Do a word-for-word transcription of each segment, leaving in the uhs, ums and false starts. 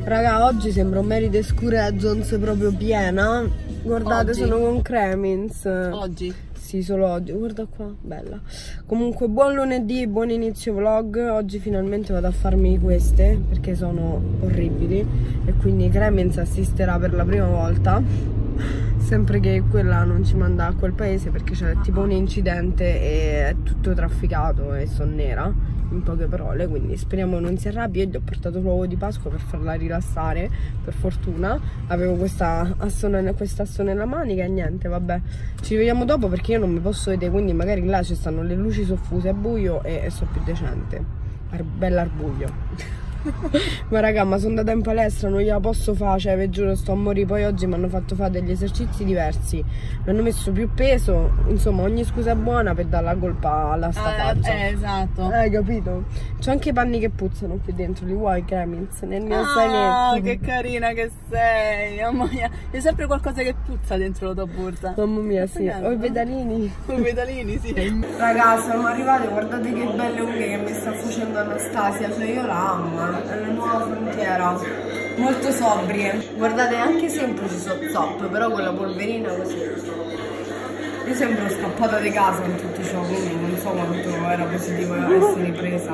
Raga, oggi sembra un Mary the Scuragons proprio piena. Guardate, oggi. Sono con Cremins. Oggi? Sì, solo oggi. Guarda qua, bella. Comunque, buon lunedì, buon inizio vlog. Oggi finalmente vado a farmi queste perché sono orribili. E quindi Cremins assisterà per la prima volta. Sempre che quella non ci manda a quel paese perché c'è tipo un incidente e è tutto trafficato e sono nera, in poche parole, quindi speriamo non si arrabbi. Io gli ho portato l'uovo di Pasqua per farla rilassare, per fortuna. Avevo questa asso, questa asso nella manica e niente, vabbè. Ci vediamo dopo perché io non mi posso vedere, quindi magari là ci stanno le luci soffuse a buio e, e sono più decente. Ar bella al buio. Ma raga, ma sono andata in palestra, non gliela posso fare, cioè vi giuro sto a morire. Poi oggi mi hanno fatto fare degli esercizi diversi, mi hanno messo più peso, insomma ogni scusa è buona per dare la colpa alla stafaggia. Eh, eh, esatto. Hai capito? C'ho anche i panni che puzzano qui dentro, li vuoi Cremins? Nel mio ah, zainetto. Che carina che sei, mamma mia. C'è sempre qualcosa che puzza dentro la tua borsa. Mamma mia, sì, ho i pedalini. Ho i pedalini, sì. Raga, siamo arrivate, guardate che belle unghie che mi sta facendo Anastasia, cioè io la amo. È la nuova frontiera, molto sobrie, guardate, anche semplici sono top, però con la polverina così io sembro scappata di casa in tutto ciò, quindi non so quanto era positivo essere ripresa.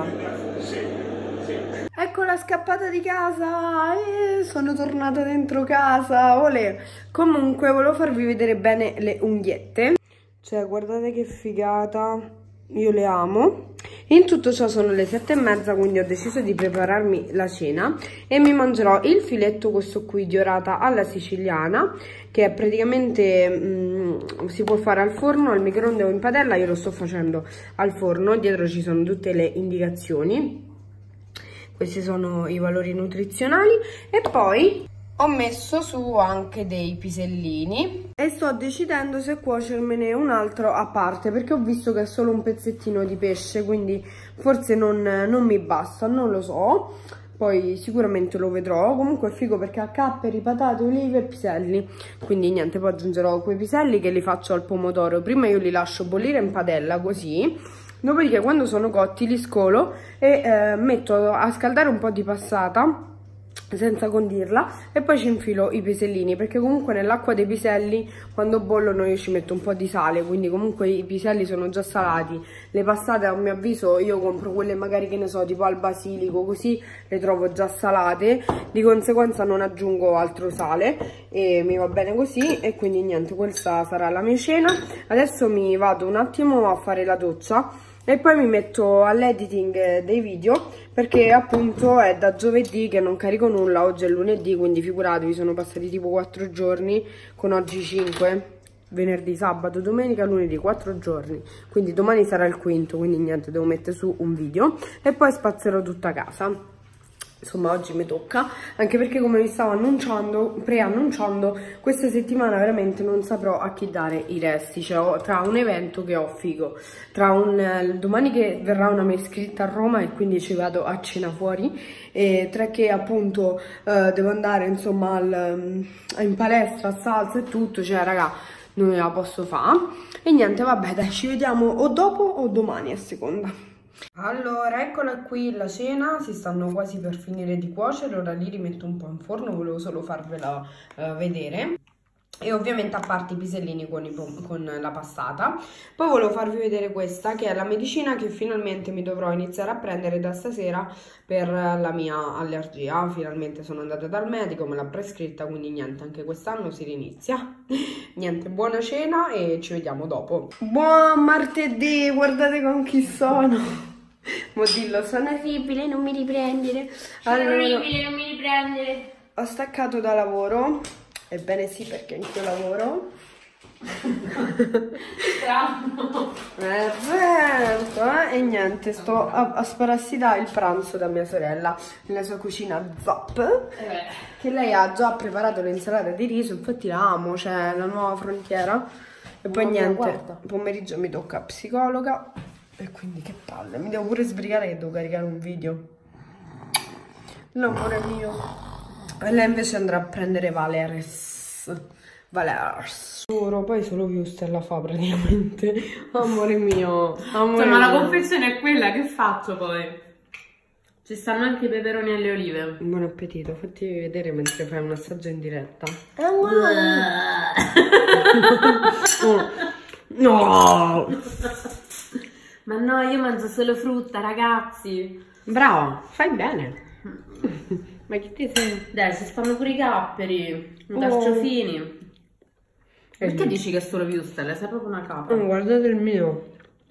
Eccola scappata di casa e sono tornata dentro casa, olè. Comunque volevo farvi vedere bene le unghiette, cioè guardate che figata, io le amo. In tutto ciò sono le sette e mezza, quindi ho deciso di prepararmi la cena e mi mangerò il filetto, questo qui di orata alla siciliana, che è praticamente mh, si può fare al forno, al microonde o in padella. Io lo sto facendo al forno, dietro ci sono tutte le indicazioni, questi sono i valori nutrizionali. E poi ho messo su anche dei pisellini e sto decidendo se cuocermene un altro a parte, perché ho visto che è solo un pezzettino di pesce, quindi forse non, non mi basta, non lo so, poi sicuramente lo vedrò. Comunque è figo perché ha capperi, patate, olive e piselli, quindi niente, poi aggiungerò quei piselli che li faccio al pomodoro. Prima io li lascio bollire in padella così, dopodiché quando sono cotti li scolo e eh, metto a scaldare un po' di passata senza condirla e poi ci infilo i pisellini, perché comunque nell'acqua dei piselli quando bollono io ci metto un po' di sale, quindi comunque i piselli sono già salati. Le passate a mio avviso io compro quelle magari che ne so tipo al basilico, così le trovo già salate, di conseguenza non aggiungo altro sale e mi va bene così. E quindi niente, questa sarà la mia cena. Adesso mi vado un attimo a fare la doccia e poi mi metto all'editing dei video, perché appunto è da giovedì che non carico nulla, oggi è lunedì, quindi figuratevi, sono passati tipo quattro giorni, con oggi cinque, venerdì, sabato, domenica, lunedì, quattro giorni, quindi domani sarà il quinto, quindi niente, devo mettere su un video e poi spazzerò tutta casa. Insomma oggi mi tocca, anche perché come vi stavo annunciando, preannunciando, questa settimana veramente non saprò a chi dare i resti, cioè ho, tra un evento che ho figo, tra un eh, domani che verrà una mia iscritta a Roma e quindi ci vado a cena fuori, e tre che appunto eh, devo andare insomma al, in palestra, a salsa e tutto, cioè raga non me la posso fare. E niente, vabbè dai, ci vediamo o dopo o domani a seconda. Allora, eccola qui la cena, si stanno quasi per finire di cuocere, ora li rimetto un po' in forno, volevo solo farvela uh, vedere. E ovviamente a parte i pisellini con, i con la passata. Poi volevo farvi vedere questa, che è la medicina che finalmente mi dovrò iniziare a prendere da stasera per la mia allergia. Finalmente sono andata dal medico, me l'ha prescritta, quindi niente, anche quest'anno si rinizia. Niente, buona cena e ci vediamo dopo. Buon martedì, guardate con chi sono. Mo dillo, sono orribile, non mi riprendere. Sono allora, orribile, non mi riprendere. Ho staccato da lavoro. Ebbene sì, perché anch'io lavoro. Bravo. Eh, certo, eh? E niente, sto a, a sparassitare il pranzo da mia sorella nella sua cucina Zop, eh. Che lei ha già preparato l'insalata di riso, infatti la amo, cioè la nuova frontiera. E poi niente, guarda, pomeriggio mi tocca psicologa e quindi che palle, mi devo pure sbrigare che devo caricare un video. L'amore mio. E lei invece andrà a prendere Valeres. Valeres. Poi solo Wuster la fa praticamente. Amore mio. Amore Insomma, mio. la confezione è quella, che faccio poi? Ci stanno anche i peperoni alle olive. Buon appetito, fatti vedere mentre fai un assaggio in diretta. No! Ma no, io mangio solo frutta, ragazzi. Brava, fai bene. Ma che ti sei? Dai, si stanno pure i capperi, i Oh. carciofini. Perché Eh. dici che è solo Viustelle? Sei proprio una capra. Oh, guardate il mio.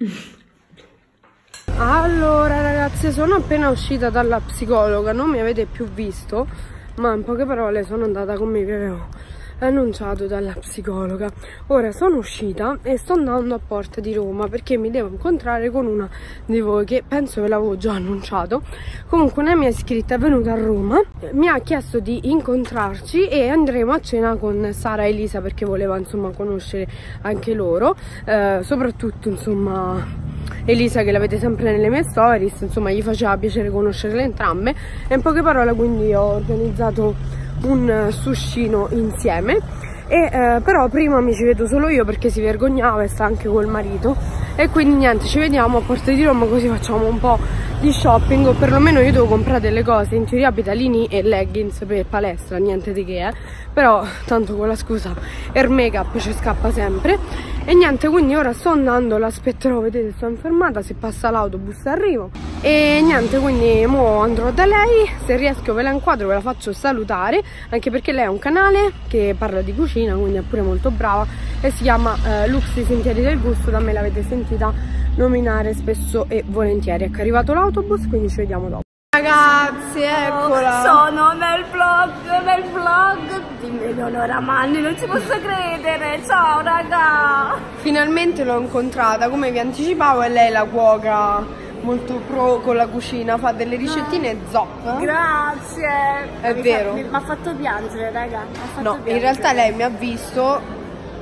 Allora ragazze, sono appena uscita dalla psicologa, non mi avete più visto, ma in poche parole sono andata come vi avevo annunciato dalla psicologa. Ora sono uscita e sto andando a Porta di Roma perché mi devo incontrare con una di voi che penso ve l'avevo già annunciato. Comunque una mia iscritta è venuta a Roma, mi ha chiesto di incontrarci e andremo a cena con Sara e Elisa perché voleva insomma conoscere anche loro, eh, soprattutto insomma Elisa, che l'avete sempre nelle mie stories, insomma gli faceva piacere conoscerle entrambe, e in poche parole quindi ho organizzato un suscino insieme e eh, però prima mi ci vedo solo io perché si vergognava e sta anche col marito, e quindi niente, ci vediamo a Porta di Roma così facciamo un po' di shopping, o perlomeno io devo comprare delle cose, in teoria pedalini e leggings per palestra, niente di che, eh. Però tanto con la scusa Air Makeup ci scappa sempre. E niente, quindi ora sto andando, l'aspetterò, vedete sto fermata, se passa l'autobus arrivo. E niente, quindi mo andrò da lei, se riesco ve la inquadro, ve la faccio salutare, anche perché lei ha un canale che parla di cucina, quindi è pure molto brava, e si chiama eh, Lux i Sentieri del Gusto, da me l'avete sentita nominare spesso e volentieri. Ecco, è arrivato l'autobus, quindi ci vediamo dopo. Ragazzi, eccola! Sono nel vlog, nel vlog di Eleonora Manni, non ci posso credere, ciao raga! Finalmente l'ho incontrata, come vi anticipavo, è lei la cuoca molto pro con la cucina, fa delle ricettine zop. Grazie! È Mi vero. fa- Mi mi ha fatto piangere, raga. m'ha fatto No, piangere. in realtà lei mi ha visto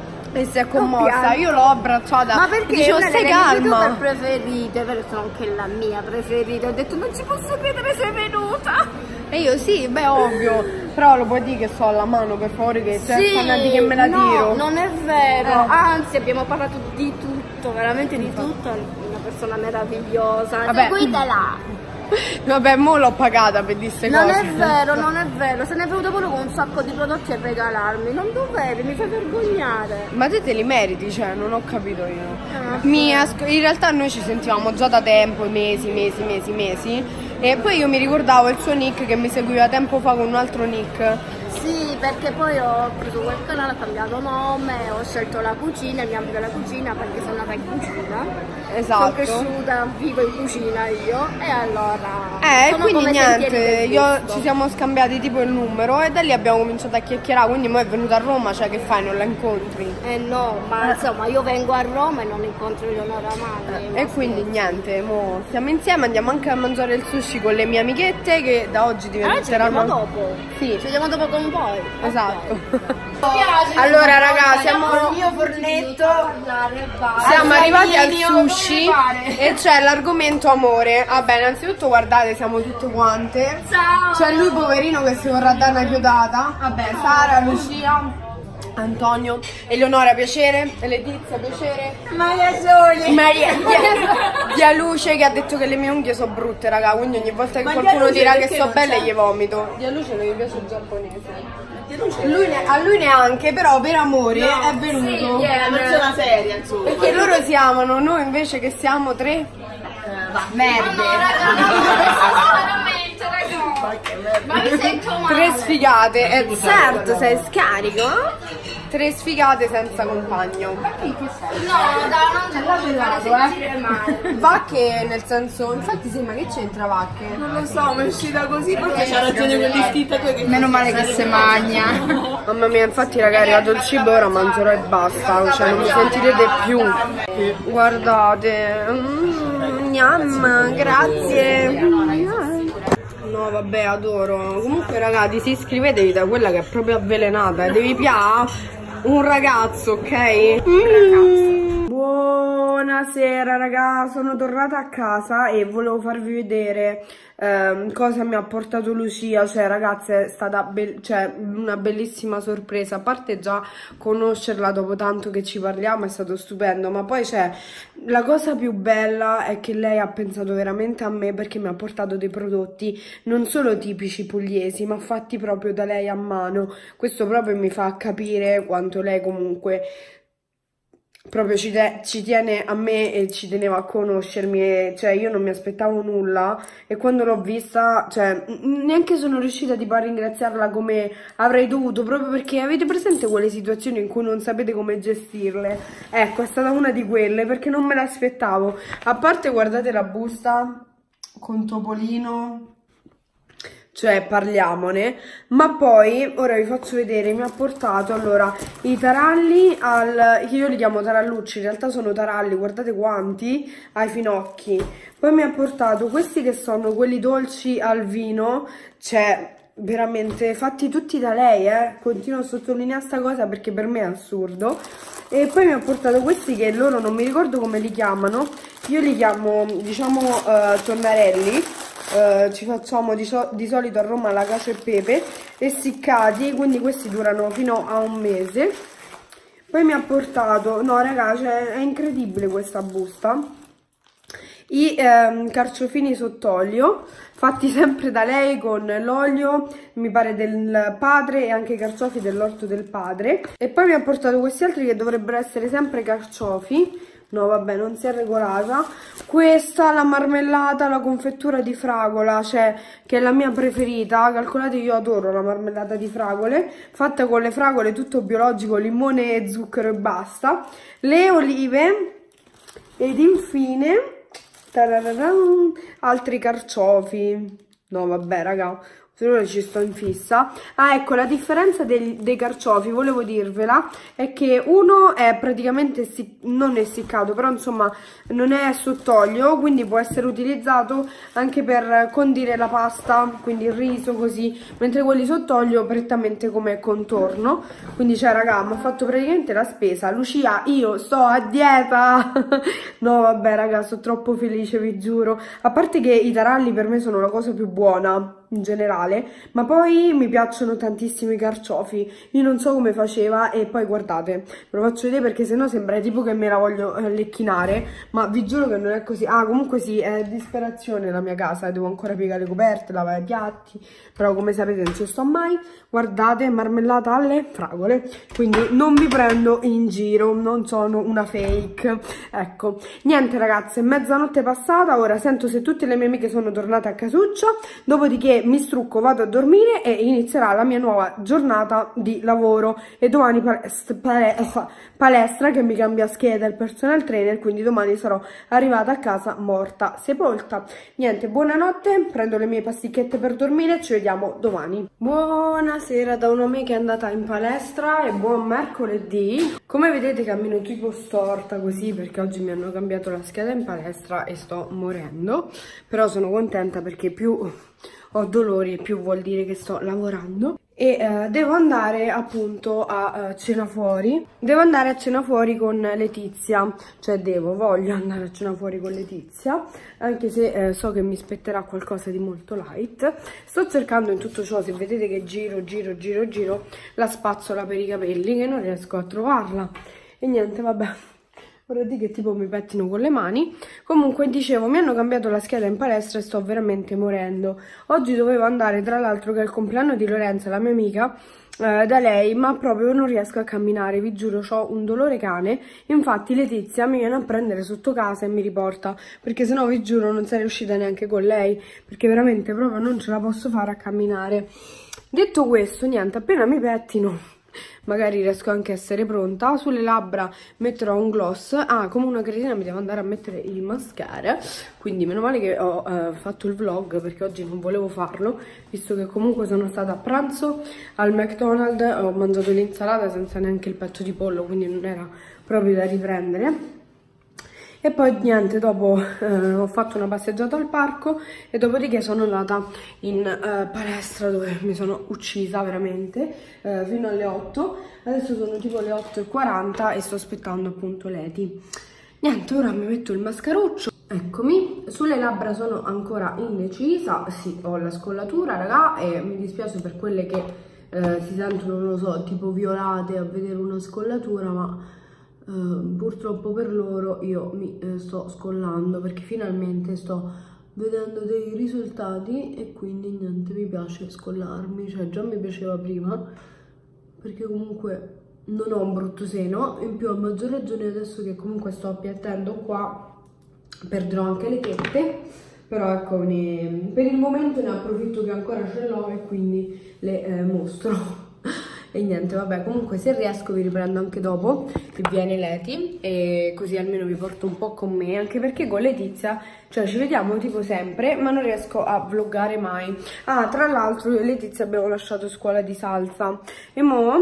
e si è commossa, pianto. io l'ho abbracciata. Ma perché dicevo, una stai delle mie youtuber calma. preferite, però sono anche la mia preferita, ho detto non ci posso credere sei venuta! E io sì, beh ovvio, però lo puoi dire che so alla mano per favore, che c'è sì, che me la no, tiro. non è vero, Eh. anzi abbiamo parlato di tutto, veramente di tutto, è una persona meravigliosa, Vabbè. seguitela! Vabbè, mo l'ho pagata per dire queste Non cose. è vero, non è vero, se ne è venuto pure con un sacco di prodotti a regalarmi, non dovevi, mi fai vergognare. Ma te te li meriti, cioè, non ho capito io. Ah, Mi asco- in realtà noi ci sentivamo già da tempo, mesi, mesi, mesi, mesi. E poi io mi ricordavo il suo nick che mi seguiva tempo fa con un altro nick. Sì, perché poi ho preso quel canale, ho cambiato nome, ho scelto la cucina, il mio ambito della cucina perché sono nata in cucina. Esatto. Sono cresciuta, vivo in cucina io e allora... Eh, sono quindi come Sentieri niente, del io Gusto. ci siamo scambiati tipo il numero e da lì abbiamo cominciato a chiacchierare, quindi mo è venuta a Roma, cioè che fai, non la incontri? Eh no, ma insomma io vengo a Roma e non incontro Eleonora Manni. E quindi niente, mo stiamo insieme, andiamo anche a mangiare il sushi con le mie amichette che da oggi Allora ci vediamo diventeranno... dopo. Sì. Ci vediamo dopo con voi. Esatto. Allora raga, siamo, fornetto. siamo arrivati al sushi e c'è l'argomento amore. Vabbè, innanzitutto guardate, siamo tutte quante. Ciao. C'è lui poverino che si vorrà dare una chiodata. Vabbè, Sara, Lucia, Antonio, Eleonora piacere, Letizia piacere, Maria Soli. Maria Dia, Dia Luce che ha detto che le mie unghie sono brutte raga, quindi ogni volta che Ma qualcuno Dia Luce dirà che perché so non belle c'è? gli vomito. Dia Luce non gli piace il giapponese. Lui ne- a lui neanche, però per amore è venuto. È una persona seria, insomma. Perché loro si amano, noi invece che siamo tre merde. Ma mi sento male. Tre sfigate, è certo, sei scarico? Tre sfigate senza compagno. No, da non ti fare sentire male. Vacche nel senso, infatti sì, ma che c'entra Vacche? Non lo so, mi è uscita così perché c'ha ragione quell'iscritta tua che... Meno male che se magna. Mamma mia, infatti raga, è arrivato il cibo, ora mangerò e basta, cioè non mi sentirete più. Guardate, mm, gnam, grazie. No vabbè, adoro. Comunque ragazzi, si iscrivetevi da quella che è proprio avvelenata, devi pià un ragazzo, ok? Mm. Buonasera Buonasera raga, sono tornata a casa e volevo farvi vedere ehm, cosa mi ha portato Lucia. Cioè ragazze, è stata be cioè, una bellissima sorpresa. A parte già conoscerla dopo tanto che ci parliamo, è stato stupendo. Ma poi c'è la cosa più bella è che lei ha pensato veramente a me, perché mi ha portato dei prodotti non solo tipici pugliesi, ma fatti proprio da lei a mano. Questo proprio mi fa capire quanto lei comunque proprio ci, ci tiene a me e ci teneva a conoscermi. E, cioè, io non mi aspettavo nulla e quando l'ho vista, cioè, neanche sono riuscita tipo a ringraziarla come avrei dovuto, proprio perché avete presente quelle situazioni in cui non sapete come gestirle? Ecco, è stata una di quelle, perché non me l'aspettavo. A parte, guardate la busta con Topolino, cioè parliamone. Ma poi ora vi faccio vedere, mi ha portato allora i taralli al, io li chiamo tarallucci, in realtà sono taralli, guardate quanti, ai finocchi. Poi mi ha portato questi che sono quelli dolci al vino, cioè veramente fatti tutti da lei, eh continuo a sottolineare sta cosa perché per me è assurdo. E poi mi ha portato questi che loro non mi ricordo come li chiamano, io li chiamo diciamo uh, tonnarelli. Uh, ci facciamo di, so di solito a Roma la cacio e pepe, essiccati, quindi questi durano fino a un mese. Poi mi ha portato, no raga, cioè, è incredibile questa busta, i ehm, carciofini sott'olio, fatti sempre da lei con l'olio, mi pare del padre, e anche i carciofi dell'orto del padre. E poi mi ha portato questi altri che dovrebbero essere sempre carciofi. No vabbè, non si è regolata. Questa, la marmellata, la confettura di fragola, cioè, che è la mia preferita. Calcolate, io adoro la marmellata di fragole, fatta con le fragole, tutto biologico, limone e zucchero e basta. Le olive ed infine altri carciofi. No vabbè raga, se no ci sto in fissa. Ah ecco, la differenza dei, dei carciofi, volevo dirvela, è che uno è praticamente non essiccato, però insomma non è sott'olio, quindi può essere utilizzato anche per condire la pasta, quindi il riso così, mentre quelli sott'olio prettamente come contorno. Quindi cioè raga, mi ho fatto praticamente la spesa. Lucia, io sto a dieta. No vabbè raga, sono troppo felice, vi giuro. A parte che i taralli per me sono la cosa più buona in generale, ma poi mi piacciono tantissimo i carciofi. Io non so come faceva, e poi guardate, ve lo faccio vedere perché sennò sembra tipo che me la voglio eh, lecchinare, ma vi giuro che non è così. Ah comunque sì, è disperazione la mia casa, devo ancora piegare le coperte, lavare i piatti, però come sapete non ci sto mai. Guardate, marmellata alle fragole, quindi non vi prendo in giro, non sono una fake. Ecco, niente ragazze, mezzanotte passata, ora sento se tutte le mie amiche sono tornate a casuccia, dopodiché mi strucco, vado a dormire e inizierà la mia nuova giornata di lavoro. E domani palestra, palestra, palestra che mi cambia scheda il personal trainer, quindi domani sarò arrivata a casa morta sepolta. Niente, buonanotte, prendo le mie pasticchette per dormire, ci vediamo domani. Buonasera da una me che è andata in palestra e buon mercoledì. Come vedete cammino tipo storta così perché oggi mi hanno cambiato la scheda in palestra e sto morendo, però sono contenta perché più ho dolori e più vuol dire che sto lavorando. E eh, devo andare appunto a uh, cena fuori, devo andare a cena fuori con Letizia, cioè devo, voglio andare a cena fuori con Letizia, anche se eh, so che mi spetterà qualcosa di molto light. Sto cercando in tutto ciò, se vedete che giro, giro, giro, giro, la spazzola per i capelli, che non riesco a trovarla. E niente, vabbè. Ora di che tipo mi pettino con le mani. Comunque dicevo, mi hanno cambiato la scheda in palestra e sto veramente morendo. Oggi dovevo andare, tra l'altro che è il compleanno di Lorenza, la mia amica, eh, da lei, ma proprio non riesco a camminare, vi giuro, ho un dolore cane. Infatti Letizia mi viene a prendere sotto casa e mi riporta, perché sennò vi giuro non sarei uscita neanche con lei, perché veramente proprio non ce la posso fare a camminare. Detto questo, niente, appena mi pettino magari riesco anche a essere pronta. Sulle labbra metterò un gloss. Ah, come una cretina mi devo andare a mettere il mascara, quindi meno male che ho eh, fatto il vlog, perché oggi non volevo farlo, visto che comunque sono stata a pranzo al McDonald's, ho mangiato l'insalata senza neanche il petto di pollo, quindi non era proprio da riprendere. E poi niente, dopo eh, ho fatto una passeggiata al parco e dopodiché sono andata in eh, palestra, dove mi sono uccisa veramente eh, fino alle otto. Adesso sono tipo le otto e quaranta e sto aspettando appunto Leti. Niente, ora mi metto il mascaruccio. Eccomi, sulle labbra sono ancora indecisa. Sì, ho la scollatura, raga, e mi dispiace per quelle che eh, si sentono, non lo so, tipo violate a vedere una scollatura, ma eh, purtroppo per loro io mi eh, sto scollando perché finalmente sto vedendo dei risultati e quindi niente, mi piace scollarmi, cioè già mi piaceva prima perché comunque non ho un brutto seno, in più a maggior ragione adesso che comunque sto appiattendo qua perderò anche le tette, però ecco, ne, per il momento ne approfitto che ancora ce l'ho e quindi le eh, mostro. E niente, vabbè, comunque se riesco vi riprendo anche dopo che viene Leti e così almeno vi porto un po' con me, anche perché con Letizia, cioè ci vediamo tipo sempre, ma non riesco a vloggare mai. Ah, tra l'altro io e Letizia abbiamo lasciato scuola di salsa e mo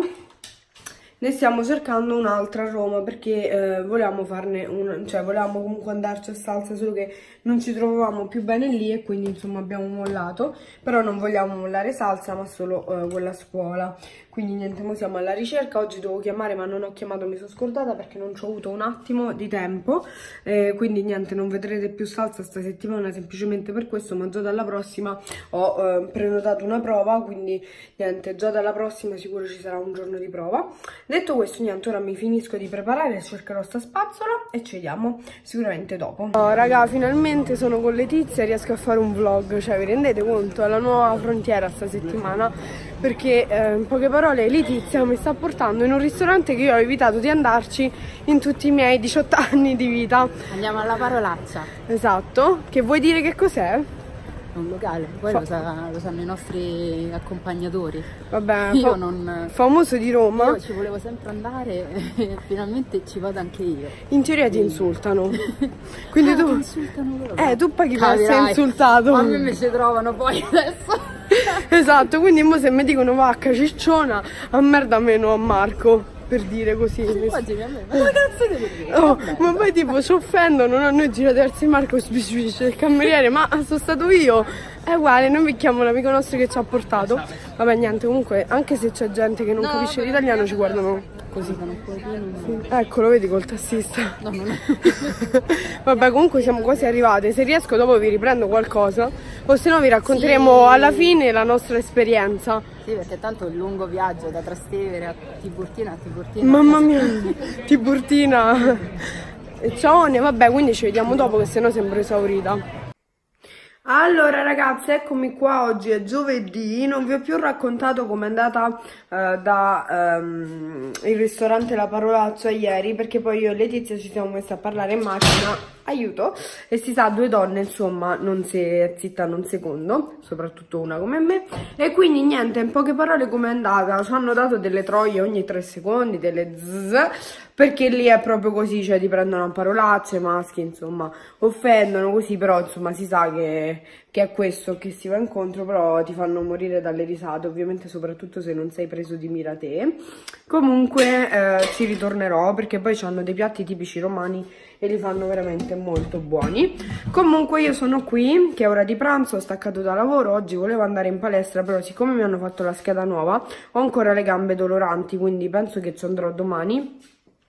ne stiamo cercando un'altra a Roma perché eh, volevamo farne un, cioè volevamo comunque andarci a salsa, solo che non ci trovavamo più bene lì e quindi insomma abbiamo mollato, però non vogliamo mollare salsa ma solo eh, quella scuola. Quindi niente, mo siamo alla ricerca. Oggi devo chiamare ma non ho chiamato, mi sono scordata perché non ci ho avuto un attimo di tempo, eh, quindi niente, non vedrete più salsa sta settimana semplicemente per questo, ma già dalla prossima ho eh, prenotato una prova, quindi niente, già dalla prossima sicuro ci sarà un giorno di prova. Detto questo, niente, ora mi finisco di preparare, cercherò sta spazzola e ci vediamo sicuramente dopo. Oh, raga, finalmente sono con Letizia e riesco a fare un vlog, cioè vi rendete conto? È la nuova frontiera sta settimana, perché eh, in poche parole Letizia mi sta portando in un ristorante che io ho evitato di andarci in tutti i miei diciotto anni di vita. Andiamo alla Parolaccia. Esatto, che vuoi dire che cos'è? Un locale, poi lo, sa, lo sanno i nostri accompagnatori. Vabbè, io fa non... famoso di Roma. Io ci volevo sempre andare e finalmente ci vado anche io. In teoria ti insultano. Quindi ah, tu... ti insultano loro. Eh, tu paghi per Capirai. essere insultato. A me mi ci trovano poi adesso. Esatto, quindi mo se mi dicono vacca cicciona, a merda meno a Marco. Per dire così. Immagini a me, ma che cazzo devo dire? Oh, ma poi tipo ci offendono, no? Noi girate verso Marco sbiscisce il cameriere, ma sono stato io. È uguale, noi becchiamo l'amico nostro che ci ha portato. Vabbè, niente, comunque, anche se c'è gente che non no, capisce l'italiano, ci guardano così. Sì. Ecco, lo vedi col tassista? No, non è. Vabbè, comunque siamo quasi arrivate. Se riesco dopo vi riprendo qualcosa, o se no vi racconteremo sì. alla fine la nostra esperienza. Sì, perché tanto il lungo viaggio da Trastevere a Tiburtina a Tiburtina. Mamma mia, Tiburtina. Ciao, vabbè, quindi ci vediamo dopo che sennò sembro esaurita. Allora ragazze, eccomi qua, oggi è giovedì, non vi ho più raccontato com'è andata uh, da um, il ristorante La Parolaccia ieri, perché poi io e Letizia ci siamo messe a parlare in macchina, aiuto, e si sa, due donne insomma non si zittano un secondo, soprattutto una come me, e quindi niente, in poche parole com'è andata, ci hanno dato delle troie ogni tre secondi, delle zzz, perché lì è proprio così, cioè ti prendono a parolacce, maschi insomma offendono così, però insomma si sa che, che è questo che si va incontro, però ti fanno morire dalle risate, ovviamente soprattutto se non sei preso di mira te. Comunque eh, ci ritornerò perché poi hanno dei piatti tipici romani e li fanno veramente molto buoni. Comunque io sono qui, che è ora di pranzo, ho staccato da lavoro, oggi volevo andare in palestra, però siccome mi hanno fatto la scheda nuova ho ancora le gambe doloranti, quindi penso che ci andrò domani.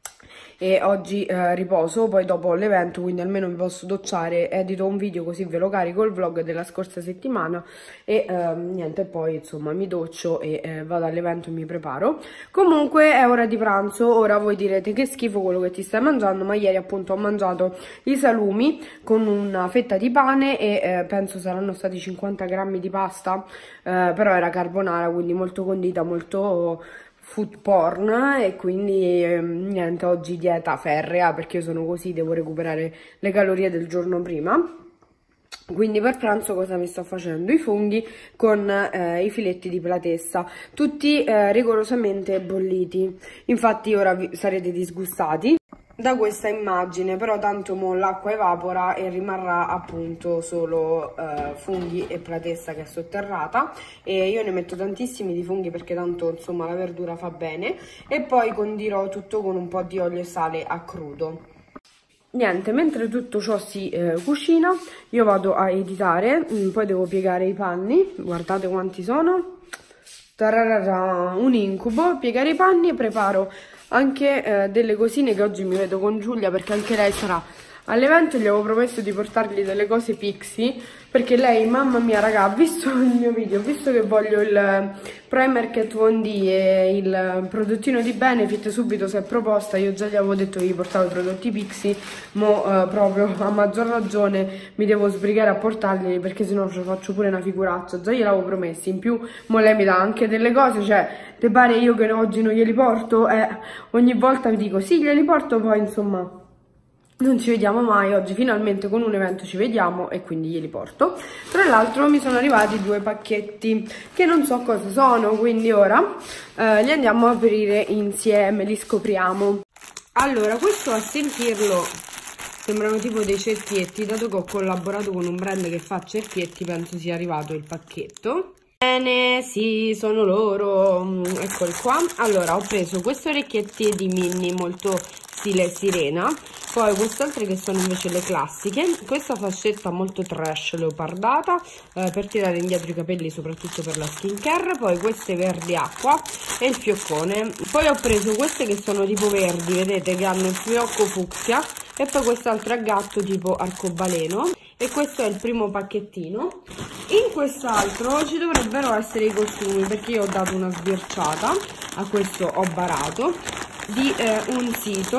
E oggi eh, riposo, poi dopo ho l'evento, quindi almeno mi posso docciare, edito un video così ve lo carico il vlog della scorsa settimana e eh, niente, poi insomma mi doccio e eh, vado all'evento e mi preparo. Comunque è ora di pranzo. Ora voi direte che schifo quello che ti stai mangiando, ma ieri appunto ho mangiato i salumi con una fetta di pane e eh, penso saranno stati cinquanta grammi di pasta, eh, però era carbonara, quindi molto condita, molto food porn, e quindi eh, niente, oggi dieta ferrea perché io sono così, devo recuperare le calorie del giorno prima. Quindi per pranzo cosa mi sto facendo? I funghi con eh, i filetti di platessa, tutti eh, rigorosamente bolliti. Infatti ora vi sarete disgustati da questa immagine, però tanto mo l'acqua evapora e rimarrà appunto solo eh, funghi e platessa che è sotterrata, e io ne metto tantissimi di funghi perché tanto insomma la verdura fa bene, e poi condirò tutto con un po' di olio e sale a crudo. Niente, mentre tutto ciò si eh, cucina io vado a editare, mm, poi devo piegare i panni, guardate quanti sono, tararara, un incubo, piegare i panni, preparo anche eh, delle cosine che oggi mi vedo con Giulia, perché anche lei sarà all'evento. Gli avevo promesso di portargli delle cose Pixi, perché lei, mamma mia raga, ha visto il mio video, ha visto che voglio il primer Kat Von D e il prodottino di Benefit, subito si è proposta. Io già gli avevo detto che gli portavo i prodotti Pixi, mo eh, proprio a maggior ragione mi devo sbrigare a portarli, perché sennò ci faccio pure una figuraccia. Già gliel'avevo promesso, in più mo lei mi dà anche delle cose, cioè te pare io che oggi non glieli porto? Eh, ogni volta vi dico sì, glieli porto, poi insomma non ci vediamo mai. Oggi finalmente con un evento ci vediamo e quindi glieli porto. Tra l'altro mi sono arrivati due pacchetti che non so cosa sono, quindi ora eh, li andiamo a aprire insieme, li scopriamo. Allora, questo a sentirlo sembrano tipo dei cerchietti, dato che ho collaborato con un brand che fa cerchietti penso sia arrivato il pacchetto. Bene, sì, sono loro, eccoli qua. Allora, ho preso questi orecchietti di Minnie molto stile sirena, poi queste altre che sono invece le classiche, questa fascetta molto trash leopardata eh, per tirare indietro i capelli, soprattutto per la skincare, poi queste verdi acqua e il fioccone. Poi ho preso queste che sono tipo verdi, vedete, che hanno il fiocco fucsia, e poi quest'altra a gatto tipo arcobaleno. E questo è il primo pacchettino. In quest'altro ci dovrebbero essere i costumi, perché io ho dato una sbirciata, a questo ho barato, di eh, un sito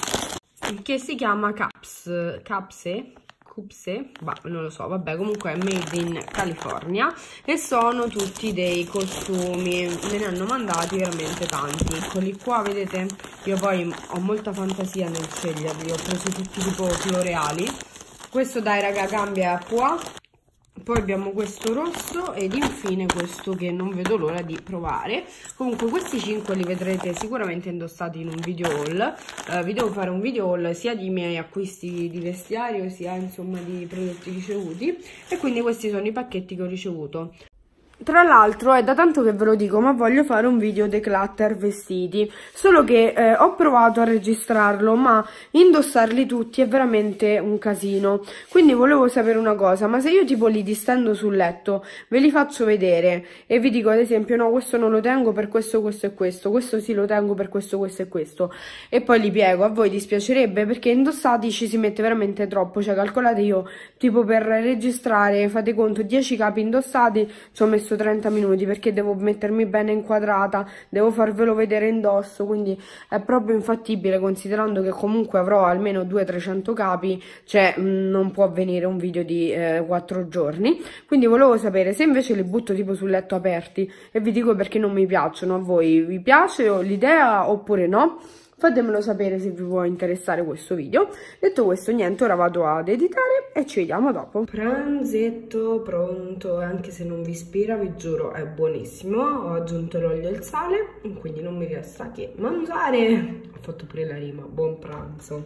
che si chiama Caps, Capse, Cupse, bah, non lo so, vabbè, comunque è made in California e sono tutti dei costumi, me ne hanno mandati veramente tanti. Eccoli qua, vedete? Io poi ho molta fantasia nel sceglierli, ho preso tutti tipo floreali. Questo dai raga cambia a pois. Poi abbiamo questo rosso ed infine questo che non vedo l'ora di provare. Comunque questi cinque li vedrete sicuramente indossati in un video haul. Eh, vi devo fare un video haul sia di miei acquisti di vestiario sia insomma di prodotti ricevuti, e quindi questi sono i pacchetti che ho ricevuto. Tra l'altro è da tanto che ve lo dico, ma voglio fare un video declutter vestiti, solo che eh, ho provato a registrarlo, ma indossarli tutti è veramente un casino. Quindi volevo sapere una cosa, ma se io tipo li distendo sul letto, ve li faccio vedere e vi dico ad esempio no, questo non lo tengo per questo, questo e questo, questo sì lo tengo per questo, questo e questo, e poi li piego, a voi dispiacerebbe? Perché indossati ci si mette veramente troppo, cioè calcolate, io tipo per registrare, fate conto, dieci capi indossati ci ho messo trenta minuti, perché devo mettermi bene inquadrata, devo farvelo vedere indosso, quindi è proprio infattibile, considerando che comunque avrò almeno duecento trecento capi, cioè mh, non può venire un video di eh, quattro giorni. Quindi volevo sapere se invece li butto tipo sul letto aperti, e vi dico perché non mi piacciono. A voi vi piace l'idea oppure no? Fatemelo sapere se vi può interessare questo video. Detto questo, niente, ora vado ad editare e ci vediamo dopo. Pranzetto pronto, anche se non vi ispira, vi giuro è buonissimo. Ho aggiunto l'olio e il sale, quindi non mi resta che mangiare. Ho fatto pure la rima, buon pranzo.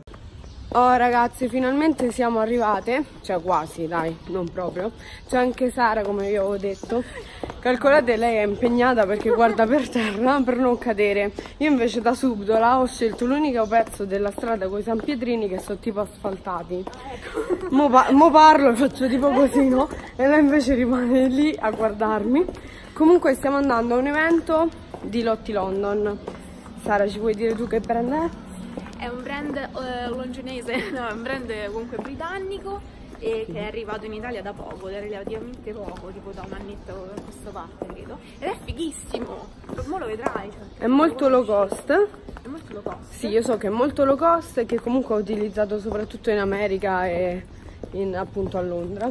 Oh ragazzi, finalmente siamo arrivate, cioè quasi, dai, non proprio. C'è anche Sara, come vi avevo detto. Calcolate, lei è impegnata perché guarda per terra per non cadere. Io invece da Subdola ho scelto l'unico pezzo della strada con i San Pietrini che sono tipo asfaltati. Mo, pa mo parlo e faccio tipo così, no? E lei invece rimane lì a guardarmi. Comunque stiamo andando a un evento di Lotti London. Sara, ci puoi dire tu che brand è? È un brand eh, londinese, no, è un brand comunque britannico e che è arrivato in Italia da poco, da relativamente poco, tipo da un annetto a questa parte credo, ed è fighissimo, mo lo vedrai. Cioè, è molto low cost. È molto low cost. Sì, io so che è molto low cost e che comunque ho utilizzato soprattutto in America e in, appunto a Londra.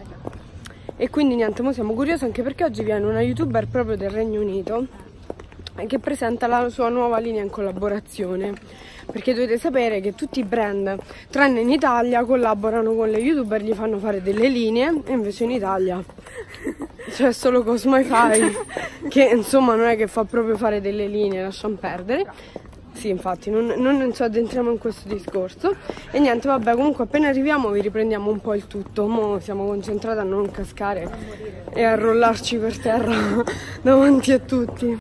E quindi niente, mo siamo curiosi anche perché oggi viene una youtuber proprio del Regno Unito che presenta la sua nuova linea in collaborazione, perché dovete sapere che tutti i brand tranne in Italia collaborano con le youtuber, gli fanno fare delle linee, e invece in Italia c'è solo Cosmify che insomma non è che fa proprio fare delle linee, lasciamo perdere. Sì, infatti non, non ci addentriamo in questo discorso. E niente, vabbè, comunque appena arriviamo vi riprendiamo un po' il tutto. Mo siamo concentrati a non cascare e a rollarci per terra davanti a tutti.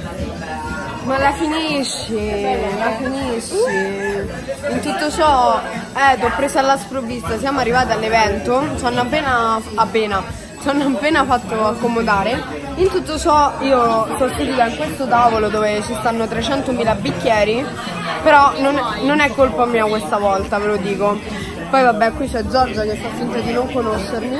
Ma la finisci, la finisci. In tutto ciò, eh, t'ho presa alla sprovvista. Siamo arrivati all'evento, ci hanno appena, appena ci hanno appena fatto accomodare. In tutto ciò io sono seduta in questo tavolo dove ci stanno trecentomila bicchieri, però non, non è colpa mia questa volta, ve lo dico. Poi vabbè, qui c'è Giorgia che fa finta di non conoscermi.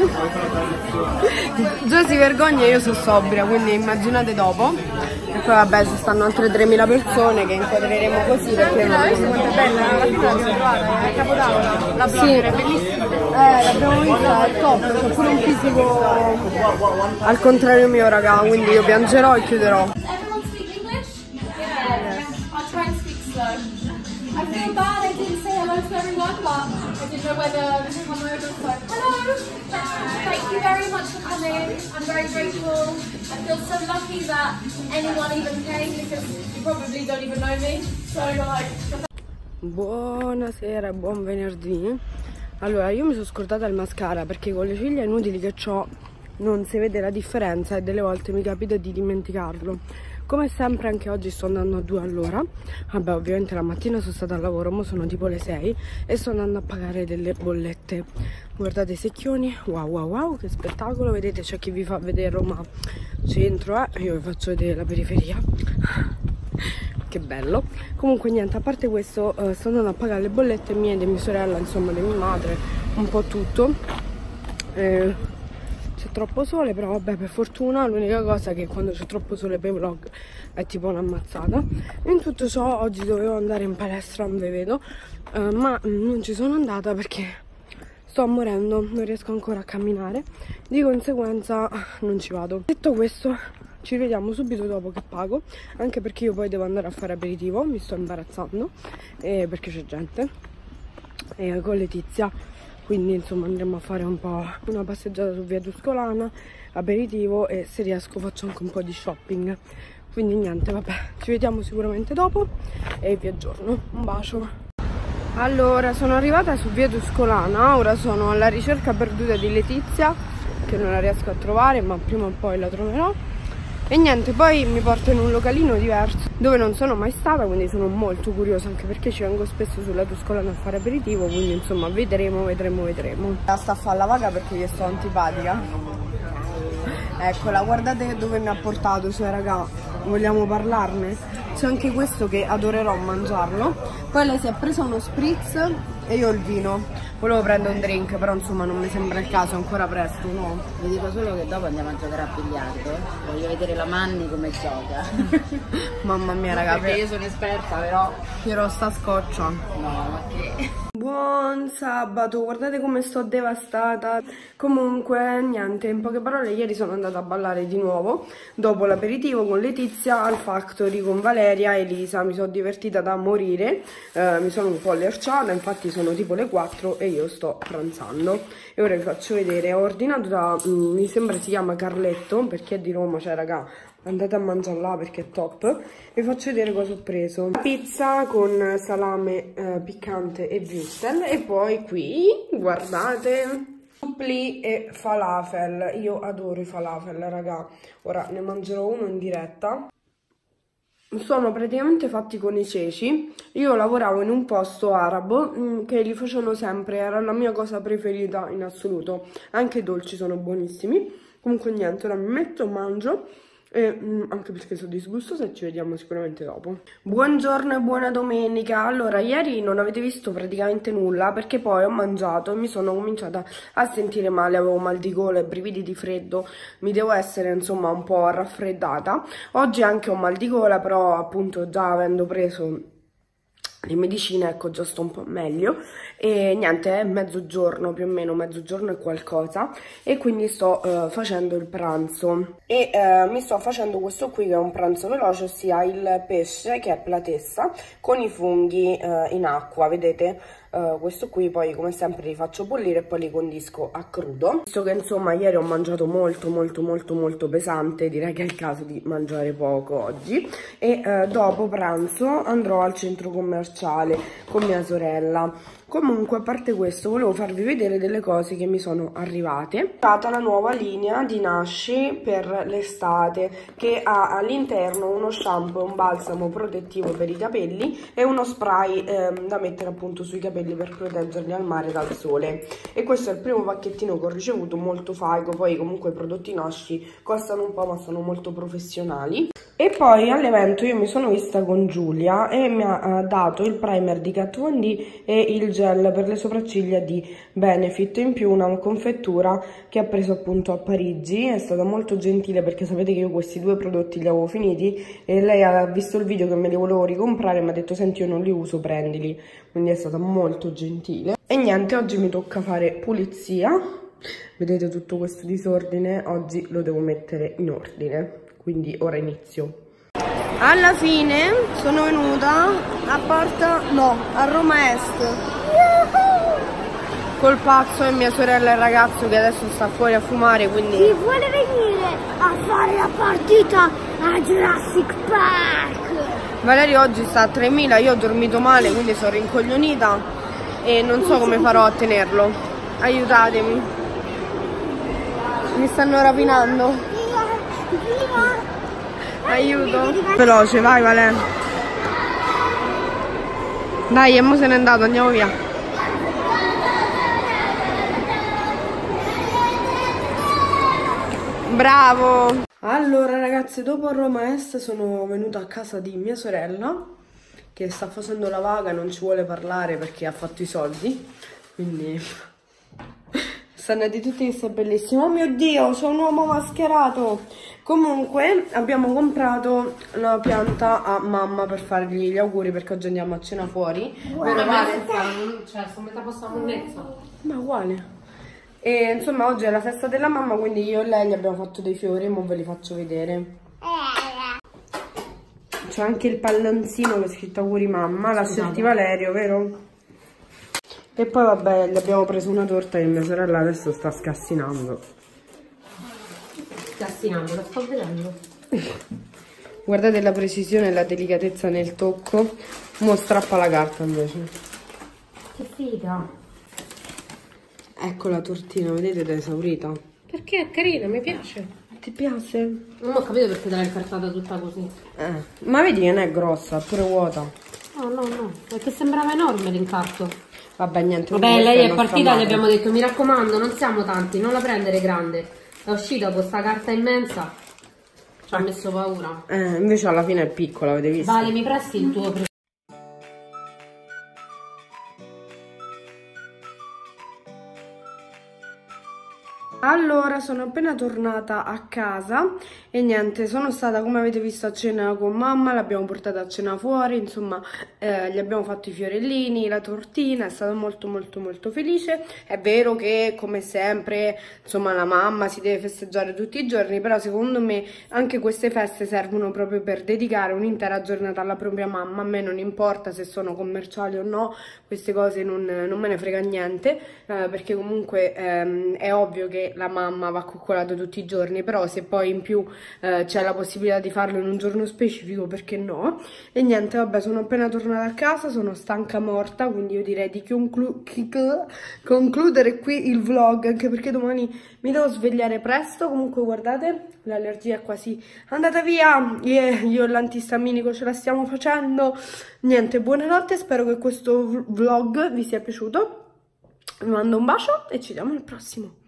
Già si vergogna e io sono sobria, quindi immaginate dopo. E poi vabbè, ci stanno altre tremila persone che inquadreremo così perché non... Quanto è bella la mattina che trovata, è capotavola, la blogger, è bellissima. Eh, l'abbiamo vista, è top, c'è pure un fisico al contrario mio, raga, quindi io piangerò e chiuderò. Everyone speak English? Yeah. I'll try and speak slow. I feel bad I didn't say hello to everyone, but I didn't know whether to come over. So, hello! Thank you very much for coming. I'm very grateful. I feel so lucky that anyone even came because you probably don't even know me. So, like... Buonasera, buon venerdì. Allora, io mi sono scordata il mascara perché con le ciglia inutili che ho non si vede la differenza e delle volte mi capita di dimenticarlo. Come sempre anche oggi sto andando a due all'ora. Vabbè, ovviamente la mattina sono stata al lavoro, ora sono tipo le sei e sto andando a pagare delle bollette. Guardate i secchioni, wow wow wow, che spettacolo. Vedete, c'è chi vi fa vedere Roma centro, eh? Io vi faccio vedere la periferia. Che bello. Comunque niente, a parte questo uh, sto andando a pagare le bollette mie, di mia sorella, insomma di mia madre, un po' tutto. Eh, c'è troppo sole, però vabbè, per fortuna l'unica cosa è che quando c'è troppo sole per i vlog è tipo un'ammazzata. In tutto ciò oggi dovevo andare in palestra, non vi vedo, uh, ma non ci sono andata perché sto morendo, non riesco ancora a camminare, di conseguenza non ci vado. Detto questo, ci vediamo subito dopo che pago, anche perché io poi devo andare a fare aperitivo, mi sto imbarazzando, eh, perché c'è gente, eh, con Letizia, quindi insomma andremo a fare un po' una passeggiata su via Tuscolana, aperitivo e se riesco faccio anche un po' di shopping. Quindi niente, vabbè, ci vediamo sicuramente dopo e vi aggiorno. Un bacio. Allora, sono arrivata su via Tuscolana, ora sono alla ricerca perduta di Letizia, che non la riesco a trovare, ma prima o poi la troverò. E niente, poi mi porto in un localino diverso dove non sono mai stata, quindi sono molto curiosa, anche perché ci vengo spesso sulla Tuscolana a fare aperitivo, quindi insomma vedremo, vedremo, vedremo. La sta a fare la vaga perché gli sto antipatica. Eccola, guardate dove mi ha portato, cioè raga, vogliamo parlarne? C'è anche questo che adorerò mangiarlo. Poi lei si è presa uno spritz e io il vino. Volevo prendere un drink, però insomma non mi sembra il caso, ancora presto, no? Vi dico solo che dopo andiamo a giocare a biliardo. Voglio vedere la Manni come gioca. Mamma mia, raga, perché io sono esperta, però Piero sta scoccia. no, ma che... Buon sabato, guardate come sto devastata. Comunque niente, in poche parole ieri sono andata a ballare di nuovo dopo l'aperitivo con Letizia al Factory con Valeria e Elisa. Mi sono divertita da morire, eh, mi sono un po' lerciata, infatti sono tipo le quattro e io sto pranzando. E ora vi faccio vedere, ho ordinato da, mm, mi sembra si chiama Carletto, perché è di Roma, cioè raga, andate a mangiare là perché è top. Vi faccio vedere cosa ho preso: pizza con salame eh, piccante e würstel, e poi qui guardate suppli e falafel. Io adoro i falafel, raga, ora ne mangerò uno in diretta. Sono praticamente fatti con i ceci. Io lavoravo in un posto arabo mh, che li facevano sempre, era la mia cosa preferita in assoluto. Anche i dolci sono buonissimi. Comunque niente, ora mi metto, mangio. E, mh, anche perché sono disgustosa e ci vediamo sicuramente dopo. Buongiorno e buona domenica. Allora, ieri non avete visto praticamente nulla perché poi ho mangiato e mi sono cominciata a sentire male, avevo mal di gola e brividi di freddo, mi devo essere insomma un po' raffreddata. Oggi anche ho mal di gola, però appunto già avendo preso le medicine, ecco, già sto un po' meglio. E niente, è mezzogiorno più o meno, mezzogiorno e qualcosa, e quindi sto uh, facendo il pranzo e uh, mi sto facendo questo qui che è un pranzo veloce, ossia il pesce che è platessa con i funghi uh, in acqua, vedete? Uh, questo qui poi come sempre li faccio bollire e poi li condisco a crudo. Visto che insomma ieri ho mangiato molto molto molto molto pesante, direi che è il caso di mangiare poco oggi. E uh, dopo pranzo andrò al centro commerciale con mia sorella. Comunque, a parte questo, volevo farvi vedere delle cose che mi sono arrivate. È stata la nuova linea di Nashi per l'estate, che ha all'interno uno shampoo, un balsamo protettivo per i capelli e uno spray ehm, da mettere appunto sui capelli capelli per proteggerli al mare dal sole. E questo è il primo pacchettino che ho ricevuto, molto faico. Poi comunque i prodotti Nashi costano un po' ma sono molto professionali. E poi all'evento io mi sono vista con Giulia e mi ha uh, dato il primer di Kat Von D e il gel per le sopracciglia di Benefit, in più una confettura che ha preso appunto a Parigi. È stata molto gentile perché sapete che io questi due prodotti li avevo finiti e lei ha visto il video che me li volevo ricomprare e mi ha detto senti io non li uso, prendili, quindi è stata molto gentile. E niente, oggi mi tocca fare pulizia, vedete tutto questo disordine, oggi lo devo mettere in ordine. Quindi ora inizio. Alla fine sono venuta a Porta, no, a Roma Est. Col pazzo e mia sorella e il ragazzo che adesso sta fuori a fumare, quindi... Chi vuole venire a fare la partita a Jurassic Park? Valerio oggi sta a tremila, io ho dormito male, quindi sono rincoglionita e non so come farò a tenerlo. Aiutatemi. Mi stanno rapinando. Aiuto. Veloce, vai Vale. Dai, e mo se n'è andato, andiamo via. Bravo. Allora ragazzi, dopo Roma Est sono venuta a casa di mia sorella che sta facendo la vaga, non ci vuole parlare perché ha fatto i soldi, quindi stanno di tutti che sta bellissimo. Oh mio Dio, c'è un uomo mascherato. Comunque abbiamo comprato una pianta a mamma per fargli gli auguri perché oggi andiamo a cena fuori. Vero Vale? Cioè, sono metà posta lunghezza. Ma uguale. E insomma oggi è la festa della mamma, quindi io e lei gli abbiamo fatto dei fiori e mo ve li faccio vedere. C'è anche il palloncino che è scritto auguri mamma, l'ha scelti Valerio, vero? E poi vabbè, gli abbiamo preso una torta che mia sorella adesso sta scassinando. Scassinando, lo sto vedendo. Guardate la precisione e la delicatezza nel tocco. Mo strappa la carta invece. Che figa. Ecco la tortina, vedete, ed è esaurita. Perché è carina, mi piace. Ti piace? Non ho capito perché te l'hai incartata tutta così. Eh, ma vedi che non è grossa, è pure vuota. No, no, no, perché sembrava enorme l'incarto. Vabbè, niente. Vabbè, lei è partita, gli abbiamo detto, mi raccomando, non siamo tanti, non la prendere grande. È uscita con questa carta immensa, ci ha messo paura. Eh, invece alla fine è piccola, avete visto? Vale, mi presti il tuo preferito? Allora, sono appena tornata a casa e niente, sono stata, come avete visto, a cena con mamma, l'abbiamo portata a cena fuori, insomma, eh, gli abbiamo fatto i fiorellini, la tortina, è stata molto molto molto felice. È vero che, come sempre, insomma, la mamma si deve festeggiare tutti i giorni, però secondo me anche queste feste servono proprio per dedicare un'intera giornata alla propria mamma. A me non importa se sono commerciali o no, queste cose non, non me ne frega niente, eh, perché comunque ehm, è ovvio che la mamma va coccolata tutti i giorni, però se poi in più eh, c'è la possibilità di farlo in un giorno specifico, perché no? E niente, vabbè, sono appena tornata a casa, sono stanca morta, quindi io direi di conclu concludere qui il vlog, anche perché domani mi devo svegliare presto. Comunque guardate, l'allergia è quasi andata via, yeah, io e l'antistaminico ce la stiamo facendo. Niente, buonanotte, spero che questo vlog vi sia piaciuto, vi mando un bacio e ci vediamo al prossimo.